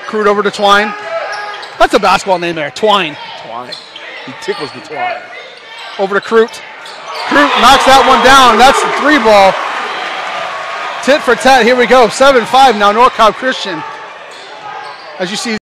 Crute over to Twine. That's a basketball name there, Twine. Twine. He tickles the twine. Over to Crute. Crute knocks that one down. That's the 3 ball. Tit for tat. Here we go. 7-5 now, North Cobb Christian. As you see.